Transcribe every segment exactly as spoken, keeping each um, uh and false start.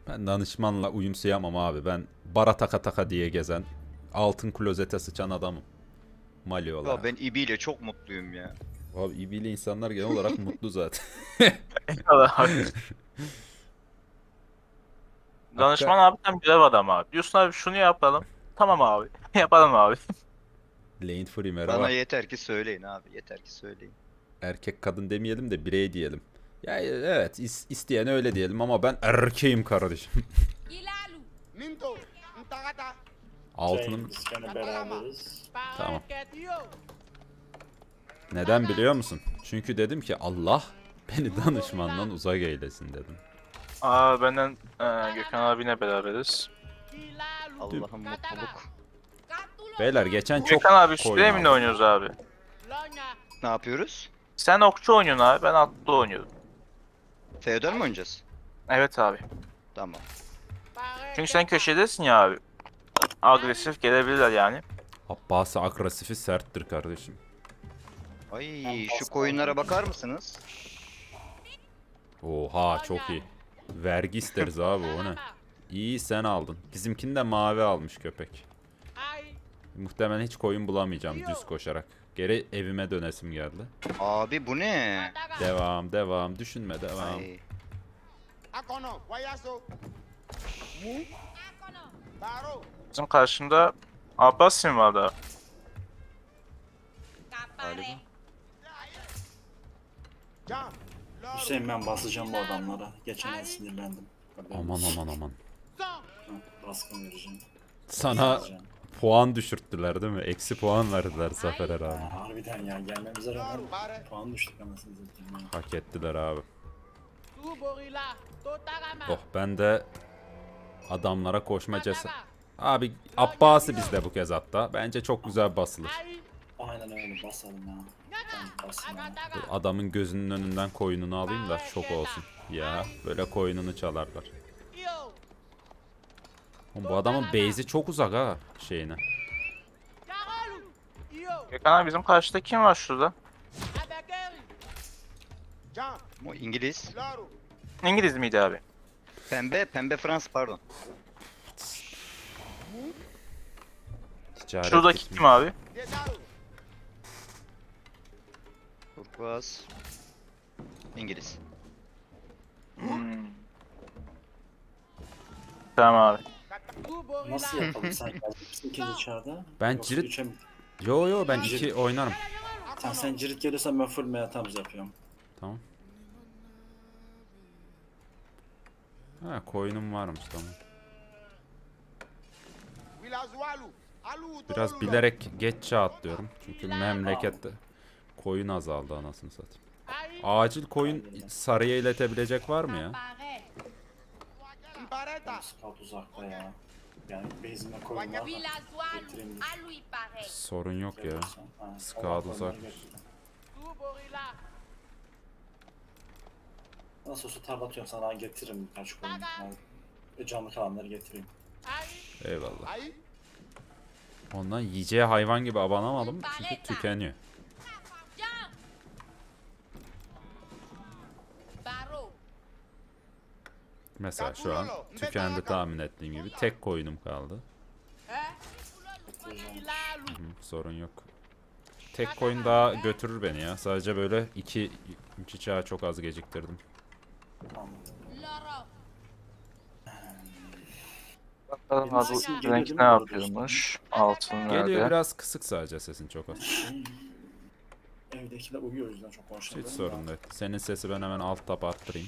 Ben danışmanla uyumsayamam abi. Ben bara taka taka diye gezen, altın klozete sıçan adamım. Mali Ya olarak. ben İbi ile çok mutluyum ya. Abi İB'li insanlar genel olarak mutlu zaten. Eyvallah. Hakka Danışman abi tam görev adamı abi. Diyorsun abi şunu yapalım. Tamam abi. Yapalım abi. Lane Free Bana merhaba. yeter ki söyleyin abi. Yeter ki söyleyin. Erkek kadın demeyelim de birey diyelim. Ya evet is- isteyen öyle diyelim ama ben erkeğim kardeşim. Altınım Biz gene beraberiz. tamam. Neden biliyor musun? Çünkü dedim ki Allah beni danışmandan uzak eylesin dedim. Aa benden e, Gökhan abiyle beraberiz. Allah'ım mutluluk. Beyler geçen çok Gökhan abi şu koyun Demin'le aldım. oynuyoruz abi. Ne yapıyoruz? Sen okçu oynuyorsun abi, ben atlı oynuyorum. Feodal mi oynayacağız? Evet abi. Tamam. Çünkü sen köşedesin ya abi. Agresif gelebilirler yani. Abbasi agresifi serttir kardeşim. Ay şu koyunlara bakar mısınız? Oha çok iyi. Vergi isteriz abi o ne? İyi sen aldın. Bizimkini de mavi almış köpek. Muhtemelen hiç koyun bulamayacağım düz koşarak. Geri evime dönesim geldi. Abi bu ne? Devam devam düşünme devam. Ay. Bizim karşımda Abbasim vardı abi. Galiba. Hüseyin ben basacağım bu adamlara. Geçen el sinirlendim. Aman aman aman. Ha, baskın vereceğim. Sana Vereceğim. puan düşürttüler değil mi? Eksi puan verdiler Zafer'e rağmen. Ha, harbiden ya gelmemize rağmen puan düştük anasını satayım ya. Hak ettiler abi. Oh ben de adamlara koşma cesaret. Abi Abbasi bizde bu kez hatta. Bence çok güzel basılır. Aynen öyle basalım ya. Tamam, basın ya. Dur, adamın gözünün önünden koyununu alayım da şok olsun. Ya böyle koyununu çalarlar. Oğlum, bu adamın base'i çok uzak ha şeyine. Gökhan abi bizim karşıda kim var şurada? O İngiliz. İngiliz miydi abi? Pembe, pembe Fransız pardon. Ticaret Şuradaki gitmiş. kim abi? Turkuaz. İngiliz. Hmm. Tamam abi. Nasıl yapalım sen gelmişsin ikinci çağda? Ben Yoksa cirit- üçe mi- Yo yo ben iki oynarım. Sen, sen cirit gelirsen ben full meyatamız yapıyorum. Tamam. Ha koyunum varmış tamam. Biraz bilerek geç çağ atlıyorum. Çünkü memlekette koyun azaldı anasını satayım. Acil koyun sarıya iletebilecek var mı ya? Scout uzakta ya. Yani base'ime koyun var. Getireyim dur. Sorun yok ya. Ha, Scout olan uzak. koyunları getir. Nasıl olsa tarlatıyorum sana getiririm birkaç koyun. Yani, e, canlı kalanları getireyim. Eyvallah. Ondan yiyeceği hayvan gibi abanamadım çünkü tükeniyor. Mesela şu an tükendi tahmin ettiğim gibi. Tek koyunum kaldı. Hı, sorun yok. Tek koyun daha götürür beni ya. Sadece böyle iki, iki çağı çok az geciktirdim. Tamam. Bakalım abi sesim bu geliyor renk değil ne mi bu arada yapıyormuş? Altın Geliyor nerede? biraz kısık sadece sesin çok az. Evdekiler uyuyor o yüzden çok Hiç konuşamıyorum. sorun değil. Senin sesi ben hemen alt tab arttırayım.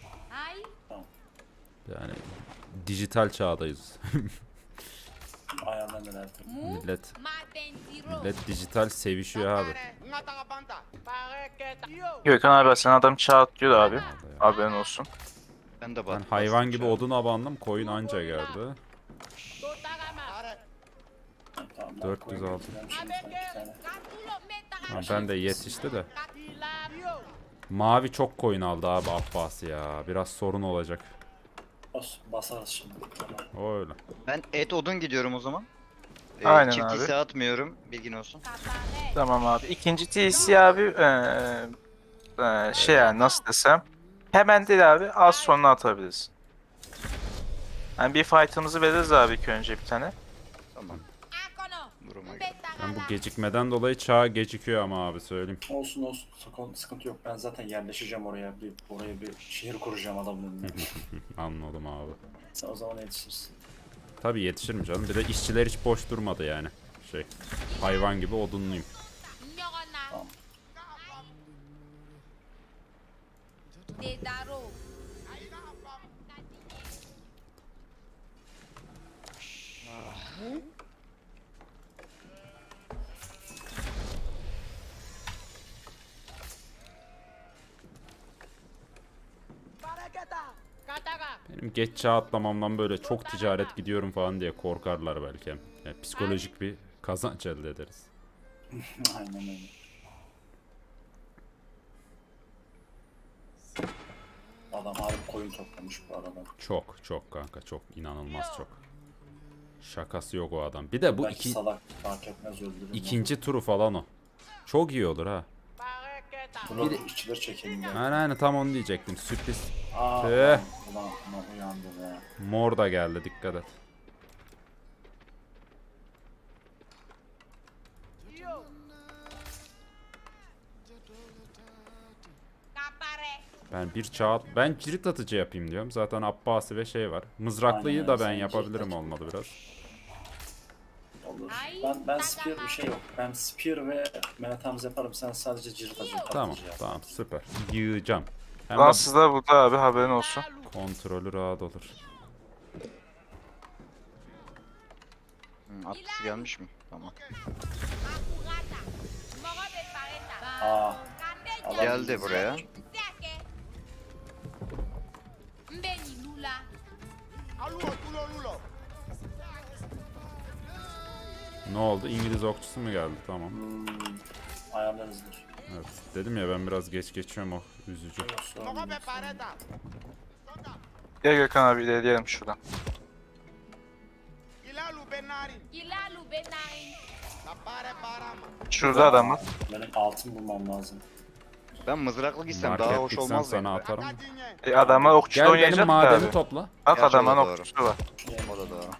Yani dijital çağdayız. Ayarlar neler tabii. millet millet dijital sevişiyor abi. Gökhan abi sen adam çağat diyor abi. Haberin olsun. Ben de Ben bak. hayvan gibi odun abandım. Koyun anca geldi. Tamam, ben dört yüz koyun altı. getireceğim şimdi sana iki tane. Ha, ben de yetişti de. Mavi çok koyun aldı abi Abbas ya. Biraz sorun olacak. Bas, basarız şimdi. Tamam. O öyle. Ben et odun gidiyorum o zaman. Ee, Aynen çift abi. hisse atmıyorum. Bilgin olsun. Tamam abi. İkinci T C abi eee eee, şey yani nasıl desem. Hemen değil abi az sonra atabiliriz. Yani bir fight'ımızı veririz abi ilk önce bir tane. Tamam. Duruma göre. Ben bu gecikmeden dolayı çağ gecikiyor ama abi söyleyeyim. Olsun olsun. Sıkıntı, sıkıntı yok. Ben zaten yerleşeceğim oraya. Bir, oraya bir şehir kuracağım adamın önüne. Anladım abi. Sen o zaman yetişirsin. Tabii yetişirim canım. Bir de işçiler hiç boş durmadı yani. Şey, hayvan gibi odunluyum. Tamam. Benim geç çağ atlamamdan böyle çok ticaret gidiyorum falan diye korkarlar belki. Yani psikolojik bir kazanç elde ederiz. Aynen öyle. Adam harbi koyun toplamış bu arada. Çok çok kanka çok inanılmaz çok. Şakası yok o adam. Bir de bu Belki iki, salak fark etmez öldürür. ikinci turu falan o. Çok iyi olur ha. Bunu işçiler çekelim ya. Aynen aynen tam onu diyecektim. Sürpriz. Aa, Tüh. ulan, ulan, ulan uyandı be. Mor da geldi dikkat et. Ben bir çağ ben cirit atıcı yapayım diyorum. Zaten Abbasi ve şey var. Mızraklıyı Aynen, da sen ben cirit yapabilirim atıcı. olmadı biraz. Olur. Ben, ben spear bir şey yok. Ben spear ve menetamız yaparım. Sen sadece cirit acı Tamam patlıcı yap. tamam süper. Yığacağım. Hem de Fransız da burada abi haberin olsun. kontrolü rahat olur. Hı, atlısı gelmiş mi? Tamam. Aa, adam Geldi buraya. Ne oldu? İngiliz okçusu mu geldi? Tamam. Hmm, ayarlarızdır. Evet. Dedim ya ben biraz geç geçiyorum o üzücü. Yok, sorun yok, sorun yok. Gel Gökhan abi ilerleyelim şuradan. Şurada adam var. Benim altın bulmam lazım. Ben mızraklı gitsem daha Market hoş gitsem olmaz sana mı? atarım. E, adamlar okçuda Gel oynayacak benim da madeni abi. topla. Bak Gerçi adamın o da doğru. okçusu var. O da doğru.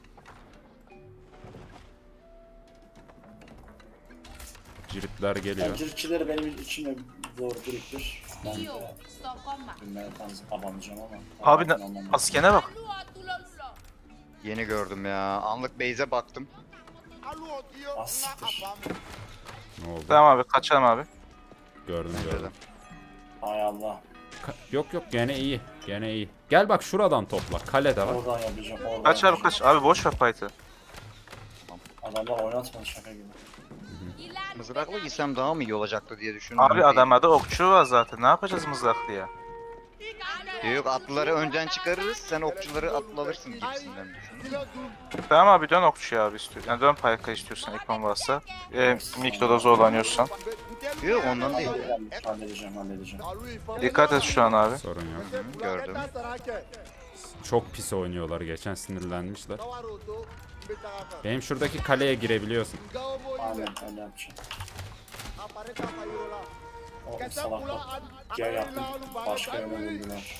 Ciritler Yani geliyor. ciritçileri benim için zor biriktir. Ben de bir menetamızı abanacağım ama. Abi ne- altın almam lazım. askene bak. Yeni gördüm ya. Anlık base'e baktım. Ah, siktir. Ne oldu? Tamam abi kaçalım abi. Gördüm gördüm. Hay Allah. Ka- yok yok gene iyi. Gene iyi. Gel bak şuradan topla. Kalede var. Oradan yapacağım. Oradan Kaç abi yapacağım. kaç. Abi boş ver fight'ı. Adamlar oynatmadı şaka gibi. Mızraklı gitsem daha mı iyi olacaktı diye düşündüm. Abi adamlarda okçu var zaten. Ne yapacağız mızraklı ya? Yok atlıları önden çıkarırız. Sen okçuları atlı alırsın gibisinden düşündüm. Tamam abi dön okçuya abi istiyor. Yani dön payka istiyorsan ekran varsa. E, mikroda zorlanıyorsan. Yok ondan değil. Halledeceğim halledeceğim. Dikkat et şu an abi. Sorun yok. Hı, gördüm. Çok pis oynuyorlar. Geçen sinirlenmişler. Benim şuradaki kaleye girebiliyorsun. Aynen öyle yapacağım. O salaklar. Gel yaptım. Başka yöne döndüler.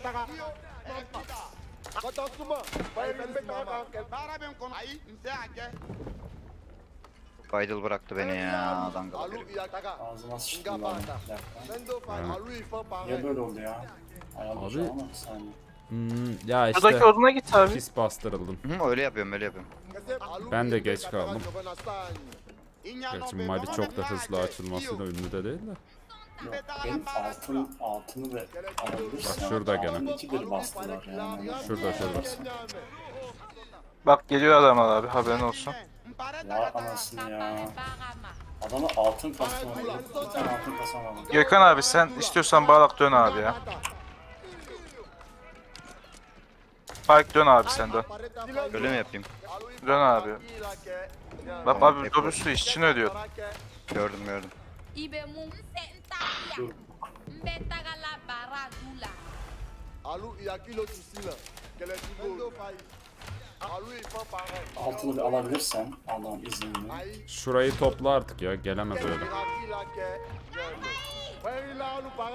Idle bıraktı beni ya. Dangalı herif. Ağzıma sıçtım ben. Bir dakika. Niye böyle oldu ya? Ayarlayacağım ama bir saniye. Hmm, ya Şuradaki işte oduna git abi. pis bastırıldım. Hı, öyle yapıyorum öyle yapıyorum. Ben de geç kaldım. Gerçi Mali çok da hızlı açılmasıyla ünlü de değil de. Yok, benim altın, altını ve alabilirsem. Bak şurada gene. Altın iki bir bastılar yani. Şurada şurada. Bak geliyor adamlar abi haberin olsun. Vay anasını ya. Adama altın kasamadı. Bir tane altın kasamadı. Gökhan abi sen istiyorsan bağlak dön abi ya. Park dön abi sen dön. Öyle mi yapayım? Dön abi. Bak abi otobüsü işçini ödüyor. Gördüm gördüm. Altını bir alabilirsem Allah'ın izniyle. Şurayı topla artık ya. Gelemez öyle.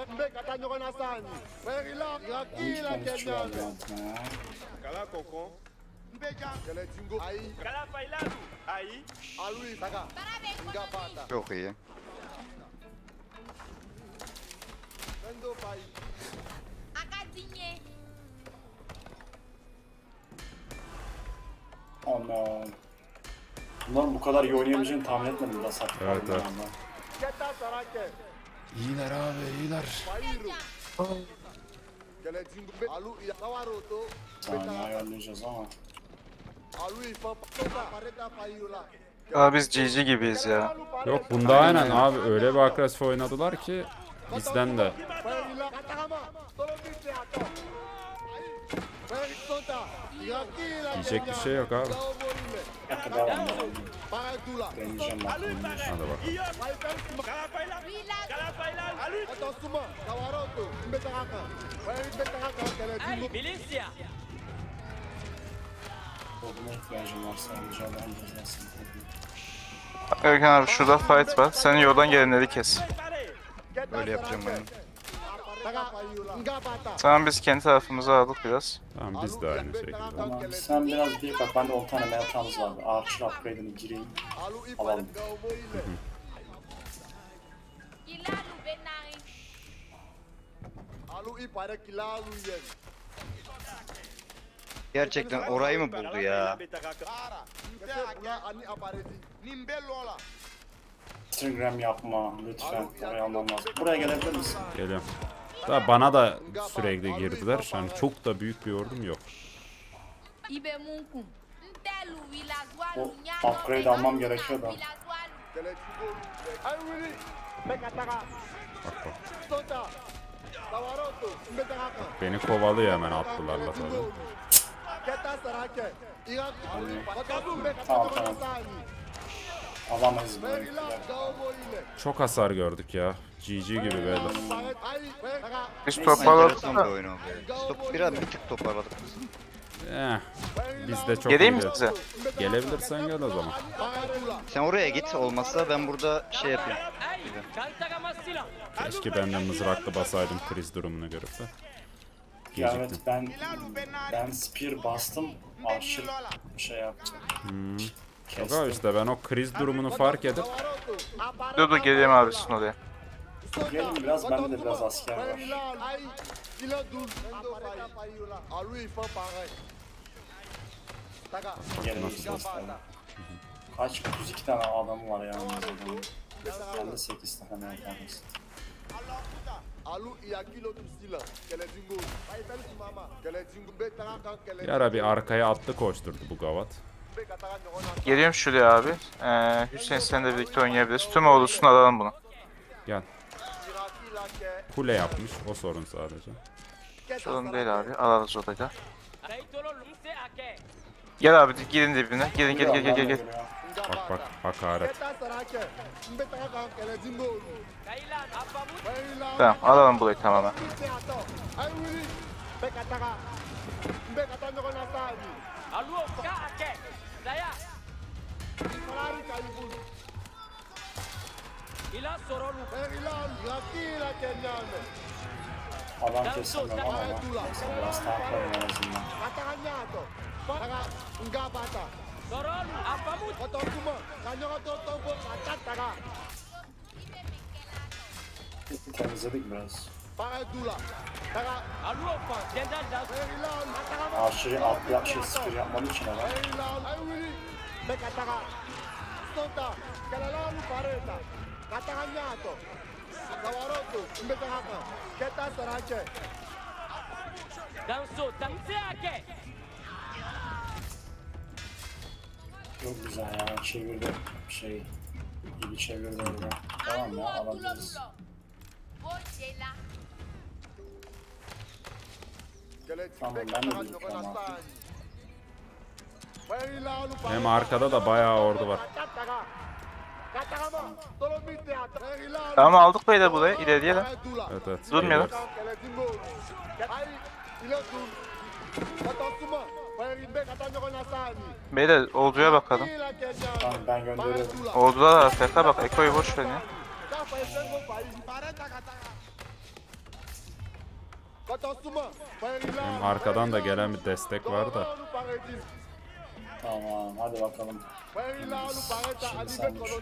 Ben iki tane çuval bir altına ya. Çok iyi. Aman. Bunların bu kadar iyi oynayabileceğini tahmin etmedim daha saklı. Evet, evet. Anda. İyiler abi iyiler. Saniye ayarlayacağız ama. Abi biz G G gibiyiz ya. Yok bunda aynen abi öyle bir agresif oynadılar ki bizden de. Diyecek bir şey yok abi. Bir dakika daha var. Deneyeceğim bak. Hadi bakalım. Koduma ihtiyacım var sadece. Ben cezasını kodum. Erkan abi şurada fight var. Senin yoldan gelenleri kes. Böyle yapacağım ben. Tamam biz kendi tarafımıza aldık biraz. Tamam biz de aynı şekilde. Tamam sen biraz bir bak bende on tane metamız vardı. Archer upgrade'ini gireyim. Alalım. Gerçekten orayı mı buldu ya? Instagram yapma lütfen. Oraya almam lazım. Buraya gelebilir misin? Geliyorum. Daha bana da sürekli girdiler. Yani çok da büyük bir ordum yok. Bu upgrade almam gerekiyor da. Bak bak. Beni kovalıyor hemen atlılarla tabii. Tamam tamam. Alamayız böyle. Çok hasar gördük ya. G G gibi böyle. Biz Enteresan bir toparladık da. oyun oldu. Top, biraz bir tık toparladık biz. Eh, biz de çok Geleyim iyi mi değil. size? Gelebilirsen gel o zaman. Sen oraya git, olmazsa ben burada şey yapayım. Keşke ben de mızraklı basaydım kriz durumunu görüp de. Ya evet Geciktim. ben ben spear bastım. Archer şey yaptı. Hmm. Yok Kestim. abi işte ben o kriz durumunu fark edip Dur dur geleyim abi sizin oraya. Gelin biraz bende de biraz asker var. Gelelim biz aslında. Kaç? otuz iki tane adamı var yani. Bende sekiz tane adamız. bir ara bir arkaya atlı koşturdu bu gavat. Geliyorum şuraya abi. Ee, Hüseyin sen de birlikte oynayabiliriz. Tüm ordusunu alalım bunu. Gel. Kule yapmış o sorun sadece. Sorun değil abi. Alırız orayı da. Gel abi girin dibine. Girin gel gel gel gel. gel. Bak bak hakaret. Tamam alalım burayı tamamen. Adam kesilmem ama neyse biraz tanklarım en azından. Temizledik biraz. Archer'ı atla şey spear yapmadığı için adam. Çok güzel ya çevirdi şey gibi çevirdi öyle. Tamam ya alabiliriz. Tamam ben de büyük ama. Hem arkada da bayağı ordu var. Tamam aldık beyler burayı. İlerleyelim. Evet evet. Durmayalım. Beyler orduya bakalım. Tamam ben gönderiyorum. Ordular A F K bak Eko'yu boş verin ya. Hem arkadan da gelen bir destek var da. Tamam hadi bakalım. Şimdi sen düş.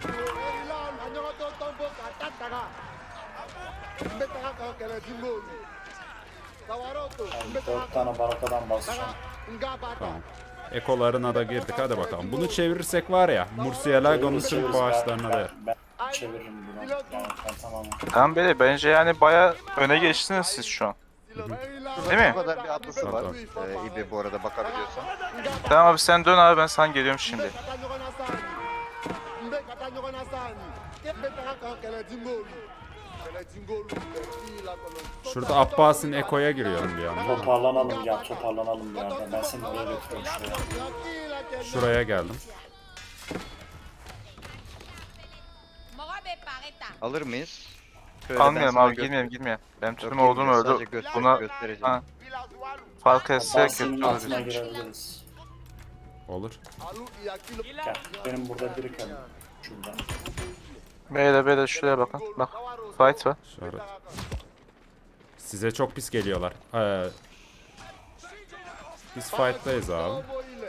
Abi dört tane barakadan basacağım. Tamam. Ekolarına da girdik, hadi bakalım. Bunu çevirirsek var ya, Murcielago'nun tüm Çeviririz, bağışlarına ben- da. Ben ben çeviririm bunu. Yani ben tamamen. Tamam beyler, bence yani baya öne geçtiniz siz şu an. Değil mi? Bu kadar bir atlısı var. Tamam. Ee, İbi bu arada bakabiliyorsan. Tamam abi sen dön abi, ben sana geliyorum şimdi. Şurada Abbas'ın Eko'ya giriyorum bir anda. Toparlanalım ya, toparlanalım bir anda. Ben seni oraya götürüyorum şuraya. Şuraya geldim. Alır mıyız? Şöyle ben Almayalım sana abi, gö- girmeyelim girmeyelim. Benim Yok, tüm olduğum girmiyor, öldü. sadece göster- Buna göstereceğim. ha, fark etse Abbas'ın kötü altına olur. girebiliriz. Olur. Gel, benim burada biri kalıyor. Şurada. Beyler beyler şuraya bakın. Bak, fight var. Şöyle. Size çok pis geliyorlar. Ee, biz fight'tayız abi.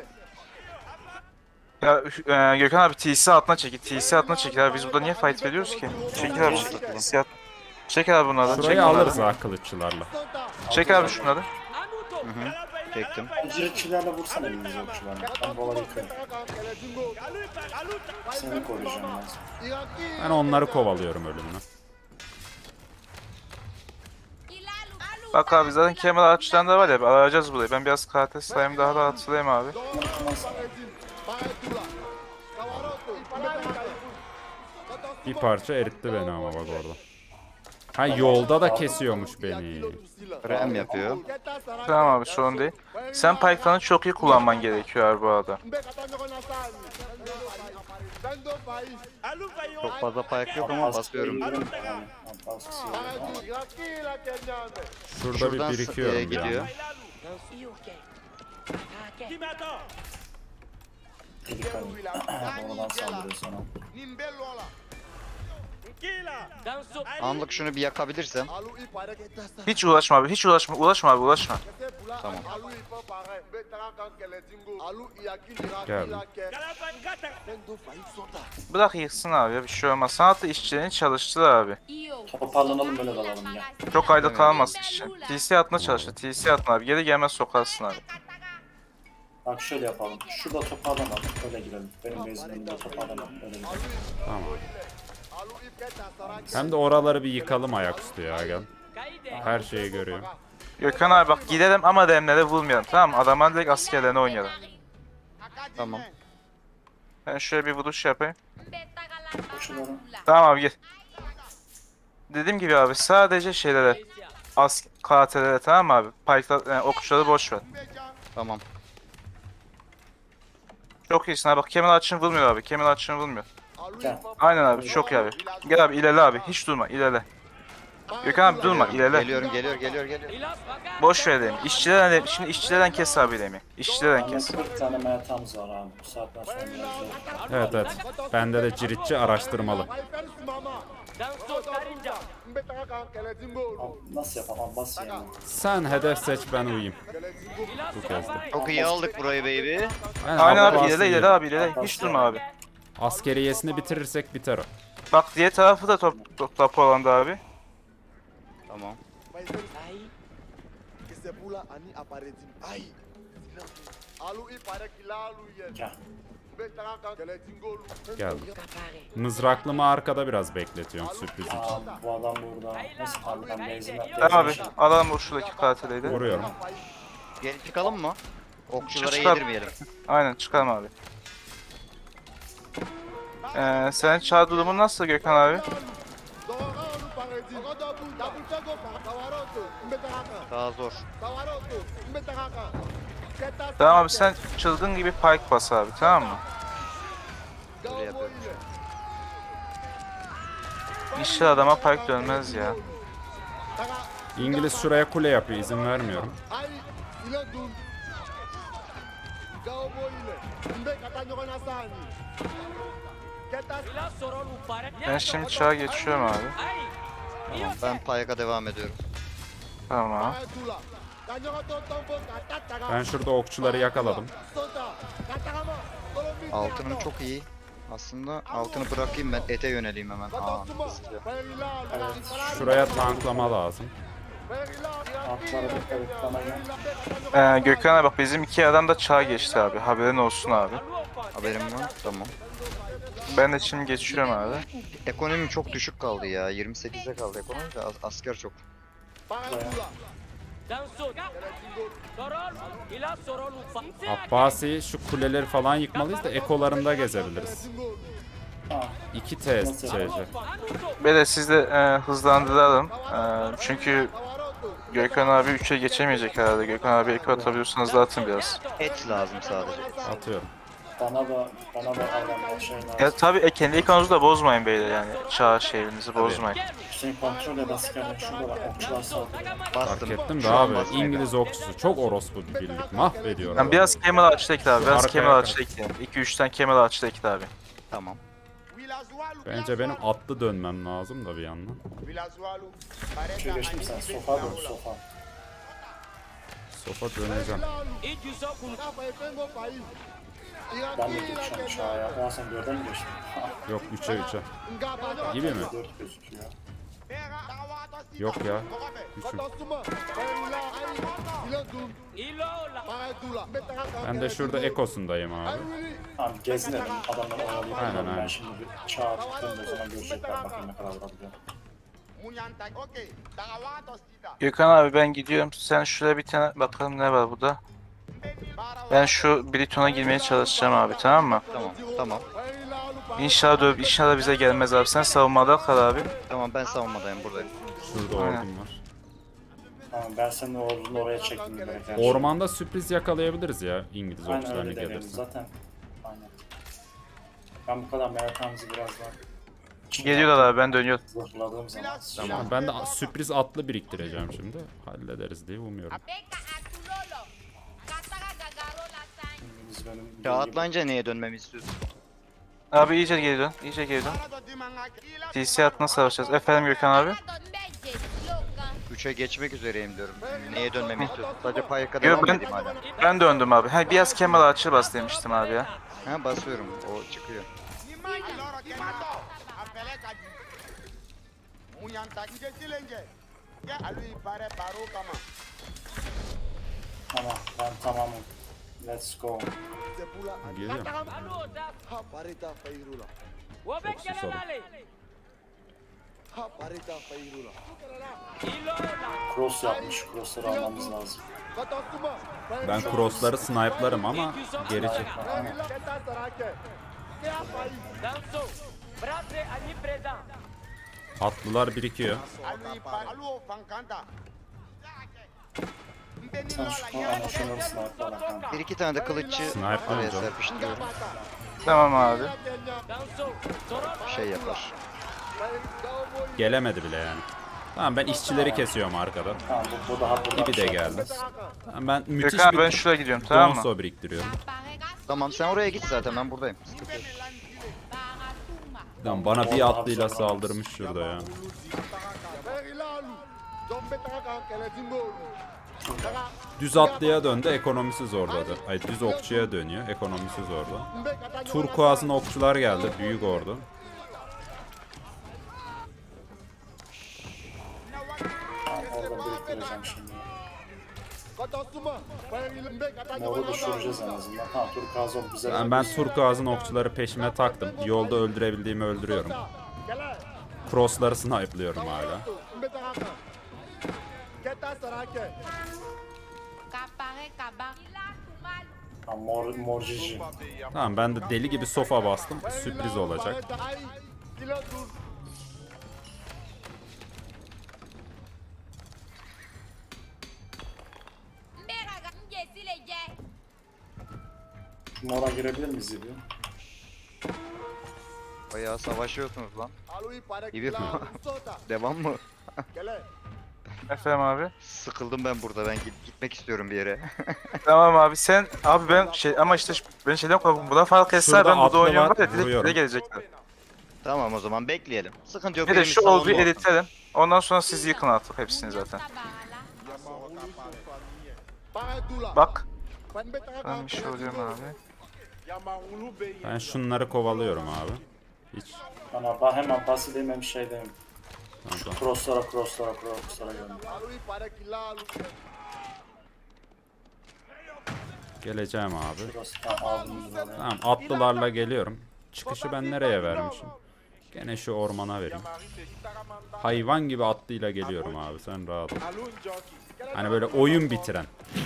Ya e, Gökhan abi T C altına çekil. T C altına çekil abi. Biz burada niye fight veriyoruz ki? Çekil abi çekil. T C at. Çek abi bunları. Çek Şurayı bunları. alırız ha kılıççılarla. Çek abi şunları. Çektim. Ciritçilerle vursana elinizi okçularına. Ben bu olayı yıkayım. Seni koruyacağım ben. Ben onları kovalıyorum ölümüne. Bak abi zaten kemer ağaçlarında var ya, alacağız burayı. Ben biraz K T sayım daha da hatırlayayım abi. Bir parça eritti beni ama bak orada. Ha yolda da kesiyormuş beni. Rem yapıyor. Tamam abi sorun değil. Sen pike'larını çok iyi kullanman gerekiyor abi bu arada. Çok fazla payak yok ama basıyorum. Şurada Şuradan bir s- e, birikiyorum bir gidiyor. anda. Oradan saldırıyor sana. Anlık şunu bir yakabilirsem. Hiç uğraşma abi, hiç uğraşma, uğraşma abi, uğraşma. Tamam. Geldim. Bırak yıksın abi ya, bir şey olmaz. Sanatlı işçilerin çalıştılar abi. Toparlanalım böyle dalalım ya. Çok ayda kalmasın işçi. T C atına çalıştı, T C atına abi. Geri gelmez sokarsın abi. Bak şöyle yapalım. Şurada toparlanalım. Öyle girelim. Benim bezimde toparlanalım. Öyle girelim. Tamam. Hem de oraları bir yıkalım ayaküstü ya gel. Her şeyi görüyorum. Gökhan abi bak, gidelim ama demlere vurmayalım, tamam mı? Adamlar direkt askerlerine oynayalım. Tamam. Ben şöyle bir vuruş yapayım. Okçuları. Tamam abi gel. Dediğim gibi abi sadece şeylere, as K T'lere, tamam mı abi? Pike'lar, yani okçuları boş ver. Tamam. Çok iyisin abi, bak kemer açını vurmuyor abi, kemer açını vurmuyor. Gel. Aynen abi, çok iyi abi. Gel abi ilerle abi, hiç durma, ilerle. Gökhan abi durma, ilerle. Geliyorum, geliyor, geliyor, geliyor. Boş ver dedim. İşçilerden, şimdi işçilerden kes abi demin. İşçilerden Bende kes. kırk tane metamız var abi. Bu saatten sonra biraz zor. Evet evet. Bende de ciritçi araştırmalı. Abi nasıl yapalım? Bas yani. Sen hedef seç, ben uyuyayım. Bu kez de. Çok iyi aldık burayı baby. Aynen, Aynen abi, Abbas'ın ilerle ilerle yeri. abi, ilerle. Hiç durma abi. Askeriyesini bitirirsek biter o. Bak diğer tarafı da top, top, top olanda abi. Tamam. Gel. Geldim. Mızraklımı arkada biraz bekletiyorum sürpriz için. Aa, bu adam burada. Nasıl abi ben bezime... Tamam abi, bezime şey- alalım bu şuradaki katileydi. Vuruyorum. Geri çıkalım mı? Okçulara Çıkar. yedirmeyelim. Aynen, çıkalım abi. Ee, senin çağ durumun nasıl Gökhan abi? Daha zor. Tamam abi, sen çılgın gibi pike bas abi, tamam mı? Böyle yapıyorum şu an. İşte adama pike dönmez ya. İngiliz şuraya kule yapıyor, izin vermiyorum. Ben şimdi çağa geçiyorum abi. Tamam, ben payaka devam ediyorum. Tamam. Ben şurada okçuları yakaladım. Altınım çok iyi. Aslında altını bırakayım ben ete yöneleyim hemen. Aa, hızlı. Şuraya tanklama lazım. Atlara dikkat et bana gel. Ee, Gökhan abi bak bizim iki adam da çağ geçti abi. Haberin olsun abi. Haberim var. Tamam. Ben de şimdi geçiyorum abi. Ekonomim çok düşük kaldı ya. yirmi sekize kaldı ekonomi de as- asker çok. Abbasi şu kuleleri falan yıkmalıyız da ekolarında gezebiliriz. Ha, iki T S C C. Böyle siz de e, hızlandıralım. E, çünkü Gökhan abi üçe geçemeyecek herhalde. Gökhan abi eko atabiliyorsanız da atın biraz. Et lazım sadece. Atıyorum. bana da bana da adamlar şey lazım. Ya tabii e, kendi ekonunuzu da bozmayın beyler yani. Çağ şeyinizi bozmayın. Hüseyin kontrol et askerler şurada bak okçular saldırıyor. Bastım. Fark ettim de Şu an abi. basmaya İngiliz okçusu çok orospu bir birlik. Mahvediyor. Yani adamı. biraz Camel ağaçta ekle abi. Biraz Arkaya Camel kay. ağaçta ekle. iki üç tane Camel ağaçta ekle abi. Tamam. Bence benim atlı dönmem lazım da bir yandan. Şey geçtim sen sofa dön sofa. Sofa döneceğim. Ben de geçeceğim aşağıya. Oha sen dörde mi geçtin? Yok üçe üçe. Gibi mi? Dört gözüküyor. Yok ya. Üçüm. Ben de şurada ekosundayım abi. Tamam gezinelim adamları oyalayıp Aynen, alalım. Ben aynen. şimdi bir çağ attığımda o zaman görecekler bakayım ne kadar vurabiliyor. Gökhan abi ben gidiyorum. Sen şuraya bir tane bakalım ne var burada. Ben şu Briton'a girmeye çalışacağım abi, tamam mı? Tamam. Tamam. İnşallah dövüp inşallah bize gelmez abi. Sen savunmada kal abi. Tamam ben savunmadayım buradayım. Şurada Aynen. ordum var. Tamam ben senin ordunu oraya çektim direkt. her Ormanda sürpriz yakalayabiliriz ya İngiliz şey. Aynen okçularını öyle deneyelim gelirse. zaten. Aynen. Ben bu kadar merakamızı biraz daha Geliyorlar abi, ben dönüyorum. zırhladığım zaman. Tamam ben de sürpriz atlı biriktireceğim şimdi. Hallederiz diye umuyorum. Biz benim Ya atlayınca neye dönmemi istiyorsun? Abi iyice geri dön, iyice geri dön. T C hattına savaşacağız. Efendim Gökhan abi? üçe geçmek üzereyim diyorum. Neye dönmemi istiyorsun? Sadece Payak'a Yo, devam ben, edeyim hala. ben döndüm abi. Ha, biraz Kemal Ağaç'ı bas demiştim abi ya. Ha basıyorum. O çıkıyor. Tamam ben tamamım. Let's go. Geliyorum. Çok susadım. Cross yapmış. Cross'ları almamız lazım. Ben crossları snipe'larım ama geri çek. Atlılar birikiyor. Sen şu ama şunları sniper'la kanka. Bir iki tane de kılıççı Sniper araya hocam. serpiştiriyorum. Tamam abi. Şey yapar. Gelemedi bile yani. Tamam ben işçileri kesiyorum arkada. Tamam bu, bu daha buradan İbi de şey geldi. yaparız. Tamam, ben müthiş Gökhan abi ben bir şuraya gidiyorum, tamam mı? donso biriktiriyorum. Tamam sen oraya git zaten ben buradayım. Sıkıntı yok. Lan bana bir atlıyla saldırmış şurada ya. Düz atlıya döndü, ekonomisi zorladı. Ay düz okçuya dönüyor, ekonomisi zorladı. Turkuaz'ın okçular geldi, büyük ordu. Tamam orada biriktireceğim şimdi. Moru düşüreceğiz en azından. Tamam Turkazon bize Ben, ben Turkuaz'ın okçuları peşime taktım. Yolda öldürebildiğimi öldürüyorum. Cross'ları snipe'lıyorum hala. Tamam mor, mor cici. Tamam ben de deli gibi sofa bastım. Sürpriz olacak. Mora girebilir miyiz İbi? Bayağı savaşıyorsunuz lan. İyi Devam mı? Efendim abi? Sıkıldım ben burada. Ben git, gitmek istiyorum bir yere. Tamam abi sen, abi ben şey ama işte ben şeyden korkuyorum. Buna fark etse Şurada ben burada atlı oynuyorum var, var ya direkt vuruyorum. bize gelecekler. Tamam o zaman bekleyelim. Sıkıntı yok. Bir de birimiz şu savunma olguyu olsun. editelim. Ondan sonra siz yıkın artık hepsini zaten. Bak. Ben bir şey oluyorum abi. Ben şunları kovalıyorum abi. Hiç. Bana bak hemen pası demem şey demem. Tamam. Crosslara crosslara crosslara gönder. Geleceğim abi. Cross tam aldım bunu. Tamam, atlılarla geliyorum. Çıkışı ben nereye vermişim? Gene şu ormana vereyim. Hayvan gibi atlıyla geliyorum abi, sen rahat ol. Hani böyle oyun bitiren.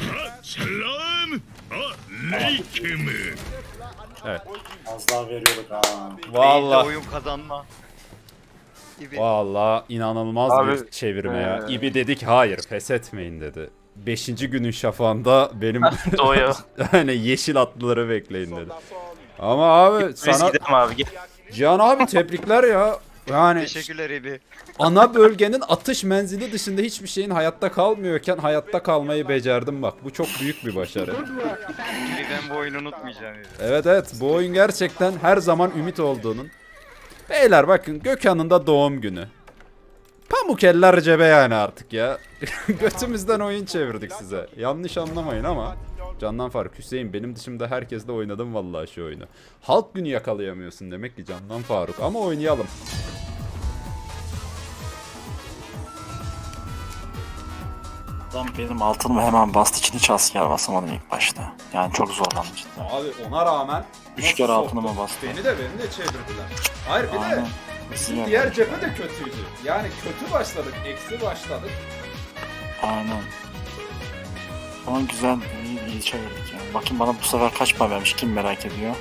Evet. Az daha veriyorduk ha. Vallahi oyun kazanma. İbi. vallahi inanılmaz Abi, bir çevirme ya. ee, İbi dedik, hayır pes etmeyin dedi. Beşinci günün şafağında benim Doğuyor. hani yeşil atlıları bekleyin dedi. Ama abi Biz sana gidelim abi gel. Cihan abi tebrikler ya. Yani Teşekkürler İbi. ana bölgenin atış menzili dışında hiçbir şeyin hayatta kalmıyorken hayatta kalmayı becerdim bak. Bu çok büyük bir başarı. İbi ben bu oyunu unutmayacağım İbi. Evet evet, bu oyun gerçekten her zaman ümit olduğunun. Beyler bakın, Gökhan'ın da doğum günü. Pamuk eller cebe yani artık ya. Götümüzden oyun çevirdik size. Yanlış anlamayın ama. Candan Faruk, Hüseyin, benim dışımda herkesle oynadım vallahi şu oyunu. Halk günü yakalayamıyorsun demek ki Candan Faruk, ama oynayalım. Adam benim altınımı hemen bastı için hiç asker basamadım ilk başta. Yani çok zorlandım cidden. Abi ona rağmen Üç kere altınıma bastı. Beni de beni de çevirdiler. Hayır, bir de Aynen. bizim diğer cephe de kötüydü. Yani kötü başladık, eksi başladık. Aynen. Ama güzel, iyi, iyi çevirdik yani. Bakayım bana bu sefer kaç para vermiş, kim merak ediyor.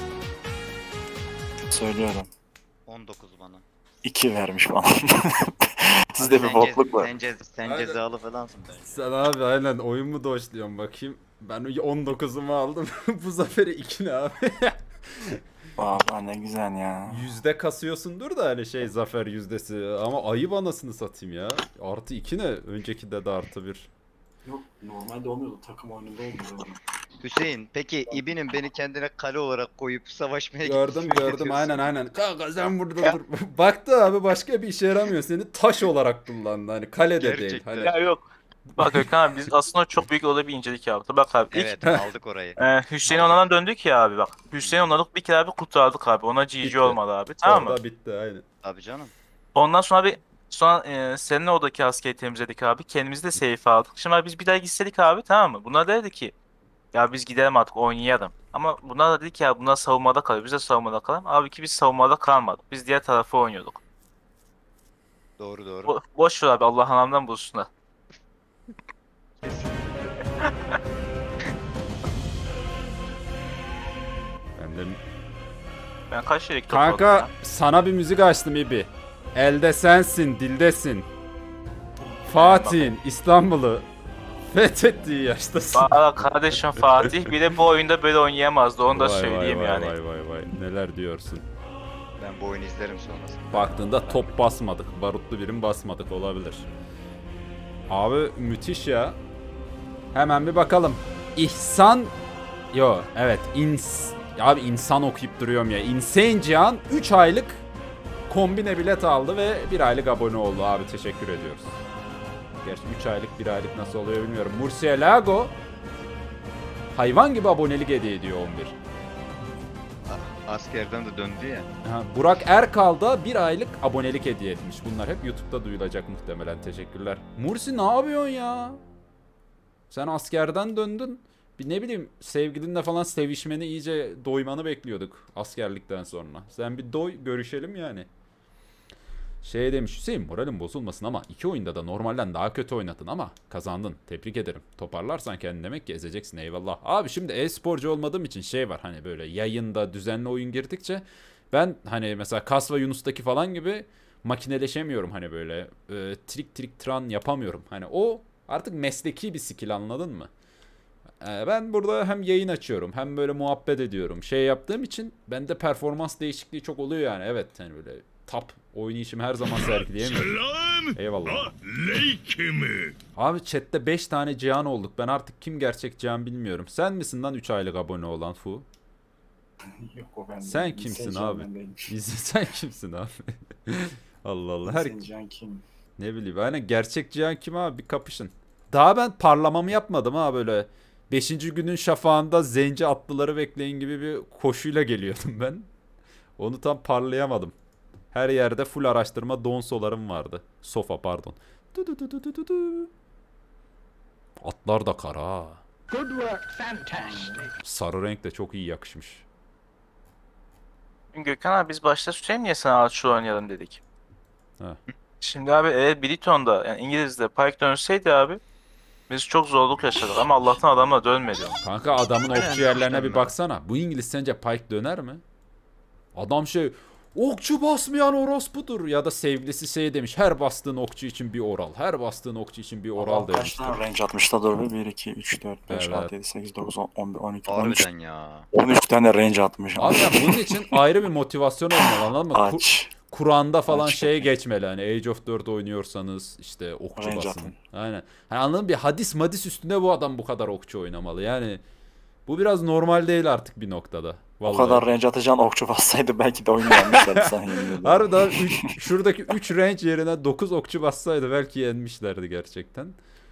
Söylüyorum. on dokuz bana. iki vermiş bana. Sizde bir Sen bokluk cez- var. Sen, cez, sen Aynen. cezalı falansın bence. Sen abi aynen oyun mu doşluyorsun bakayım. Ben on dokuzumu aldım. Bu zaferi iki ne abi? Valla ne güzel ya. Yüzde kasıyorsundur da hani şey, zafer yüzdesi, ama ayıp anasını satayım ya. Artı iki ne? Öncekinde de artı bir. Yok normalde olmuyordu, takım oyununda olmuyordu. Hüseyin peki İbi'nin beni kendine kale olarak koyup savaşmaya Gördüm gitmesini gördüm diyorsun? aynen aynen. Kanka sen burada dur. Baktı abi, başka bir işe yaramıyor. Seni taş olarak kullandı, hani kalede değil. Gerçekten. Hani Ya yok. Bak Gökhan abi, biz aslında çok büyük olayı bir incelik yaptık. Bak abi ilk Evet aldık orayı. e, Hüseyin onlardan döndük ya abi bak. Hüseyin onları bir kere abi kurtardık abi. Ona G G Bitti. olmadı abi, tamam mı? orada bitti aynen. Abi canım. Ondan sonra bir sonra e, seninle oradaki askeri temizledik abi. Kendimizi de safe aldık. Şimdi abi biz bir daha gitsedik abi, tamam mı? Bunlar da dedi ki ya biz gidelim artık oynayalım. Ama bunlar da dedi ki ya bunlar savunmada kalıyor. Biz de savunmada kalalım. Abi ki biz savunmada kalmadık. Biz diğer tarafı oynuyorduk. Doğru doğru. Bo boş ver abi, Allah anamdan bulsunlar. Ben de... Ben kaç yere gittim Kanka sana bir müzik açtım İbi. Elde sensin, dildesin. Fatih'in İstanbul'u fethettiği yaştasın. Valla kardeşim Fatih bir de bu oyunda böyle oynayamazdı, onu da Vay, söyleyeyim vay, yani. Vay vay vay, neler diyorsun. Ben bu oyunu izlerim sonrasında. Baktığında top basmadık, barutlu birim basmadık, olabilir. Abi müthiş ya. Hemen bir bakalım. İhsan... Yo evet ins... Abi insan okuyup duruyorum ya. Insane Cihan üç aylık kombine bilet aldı ve bir aylık abone oldu abi, teşekkür ediyoruz. Gerçi üç aylık bir aylık nasıl oluyor bilmiyorum. Murcielago hayvan gibi abonelik hediye ediyor on bir. A- askerden de döndü ya. Ha, Burak Erkal da bir aylık abonelik hediye etmiş. Bunlar hep YouTube'da duyulacak muhtemelen, teşekkürler. Mursi ne yapıyorsun ya? Sen askerden döndün. Bir ne bileyim, sevgilinle falan sevişmeni, iyice doymanı bekliyorduk askerlikten sonra. Sen bir doy, görüşelim yani. Şey demiş Hüseyin, moralin bozulmasın ama iki oyunda da normalden daha kötü oynadın ama kazandın. Tebrik ederim. Toparlarsan kendini demek ki ezeceksin, eyvallah. Abi şimdi e-sporcu olmadığım için şey var, hani böyle yayında düzenli oyun girdikçe ben hani mesela Kas ve Yunus'taki falan gibi makineleşemiyorum, hani böyle e, trik trik tran yapamıyorum. Hani o artık mesleki bir skill, anladın mı? E, ben burada hem yayın açıyorum hem böyle muhabbet ediyorum. Şey yaptığım için bende performans değişikliği çok oluyor yani. Evet hani böyle top oynayışımı her zaman sergileyemiyorum. Eyvallah. Abi chatte beş tane Cihan olduk. Ben artık kim gerçek Cihan bilmiyorum. Sen misin lan üç aylık abone olan Fu? Yok o ben Sen değilim. kimsin Hüseyin abi? Can ben değilim. Biz, sen kimsin abi? Allah Allah. Her, Hüseyin Can kim? ne bileyim. Aynen, gerçek Cihan kim abi? Bir kapışın. Daha ben parlamamı yapmadım ha böyle. beşinci günün şafağında zenci atlıları bekleyin gibi bir koşuyla geliyordum ben. Onu tam parlayamadım. Her yerde full araştırma donsolarım vardı. Sofa pardon. Du du du du du du du. Atlar da kara. ha. Good work, fantastic. Sarı renk de çok iyi yakışmış. Gökhan abi biz başta söyleyeyim niye sana Archer oynayalım dedik. Heh. Şimdi abi eğer Briton'da yani İngiliz'de Pike dönseydi abi biz çok zorluk yaşadık ama Allah'tan adamla dönmedi. Kanka adamın okçu Aynen, yerlerine bir demiştim baksana. Bu İngiliz sence Pike döner mi? Adam şey okçu basmayan orospudur ya da sevgilisi şey demiş. Her bastığın okçu için bir oral. Her bastığın okçu için bir oral Adam kaç demiş. tane range atmışlar dur bir. bir, iki, üç, dört, beş, Evet. altı, yedi, sekiz, dokuz, on, on bir, on iki, on üç. Harbiden ya. on üç tane range atmış. Abi ya bunun için ayrı bir motivasyon olmalı anladın mı? Ku- Aç. Kur'an'da falan Aç şeye bakayım. geçmeli hani Age of dört oynuyorsanız işte okçu Range basın. atın. Aynen. Hani anladın mı? Bir hadis madis üstünde bu adam bu kadar okçu oynamalı. Yani bu biraz normal değil artık bir noktada. O Vallahi. kadar range atacağın okçu bassaydı belki de oynayamışlardı sana yemin ederim. Harbiden üç- şuradaki üç range yerine dokuz okçu bassaydı belki yenmişlerdi gerçekten.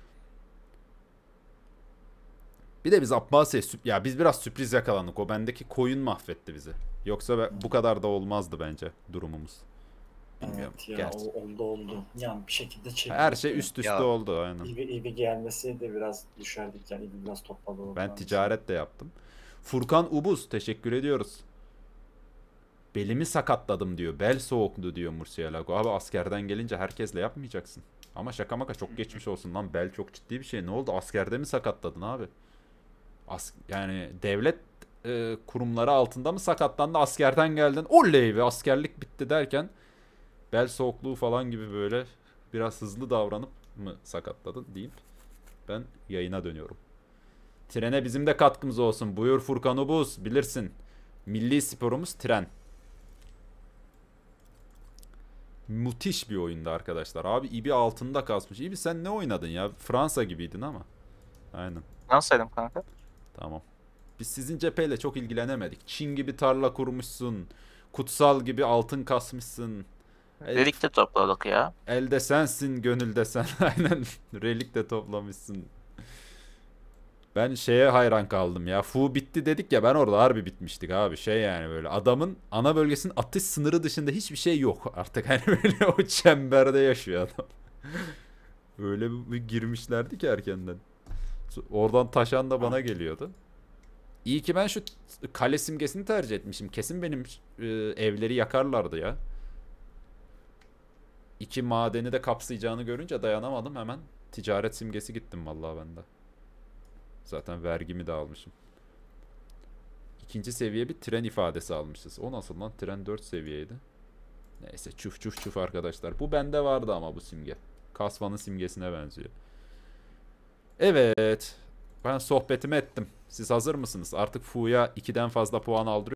Bir de biz Abbasi'ye sürp- ya biz biraz sürpriz yakalandık. O bendeki koyun mahvetti bizi. Yoksa be- bu kadar da olmazdı bence durumumuz. Bilmiyorum. Evet ya Gerçi. o- oldu oldu. Yani bir şekilde çekti. Her şey üst üste Ya. oldu aynen. İbi, İbi gelmesi de biraz düşerdik yani İbi biraz topladı. o Ben falan. ticaret de yaptım. Furkan Ubuz teşekkür ediyoruz. Belimi sakatladım diyor. Bel soğuktu diyor Murcielago. Abi askerden gelince herkesle yapmayacaksın. Ama şaka maka çok geçmiş olsun lan. Bel çok ciddi bir şey. Ne oldu? Askerde mi sakatladın abi? As yani devlet e, kurumları altında mı sakatlandı? Askerden geldin. Oley be askerlik bitti derken bel soğukluğu falan gibi böyle biraz hızlı davranıp mı sakatladın deyip ben yayına dönüyorum. Trene bizim de katkımız olsun. Buyur Furkan Ubuz bilirsin. Milli sporumuz tren. Müthiş bir oyundu arkadaşlar. Abi İbi altında kasmış. İbi sen ne oynadın ya? Fransa gibiydin ama. Aynen. Nasıldım kanka? Tamam. Biz sizin cepheyle çok ilgilenemedik. Çin gibi tarla kurmuşsun. Kutsal gibi altın kasmışsın. El- Delik de topladık ya. elde sensin, gönülde sen. Aynen. Relik de toplamışsın. Ben şeye hayran kaldım ya. Fu bitti dedik ya ben orada harbi bitmiştik abi. Şey yani böyle adamın ana bölgesinin atış sınırı dışında hiçbir şey yok artık. Hani böyle o çemberde yaşıyor adam. Öyle bir girmişlerdi ki erkenden. Oradan taşan da bana geliyordu. İyi ki ben şu kale simgesini tercih etmişim. Kesin benim e, evleri yakarlardı ya. İki madeni de kapsayacağını görünce dayanamadım hemen. Ticaret simgesi gittim vallahi ben de. Zaten vergimi de almışım. İkinci seviye bir tren ifadesi almışız. O nasıl lan? Tren dört seviyeydi. Neyse çuf çuf çuf arkadaşlar. Bu bende vardı ama bu simge. Kasvanın simgesine benziyor. Evet. Ben sohbetimi ettim. Siz hazır mısınız? Artık Fu'ya ikiden fazla puan aldırıyorum.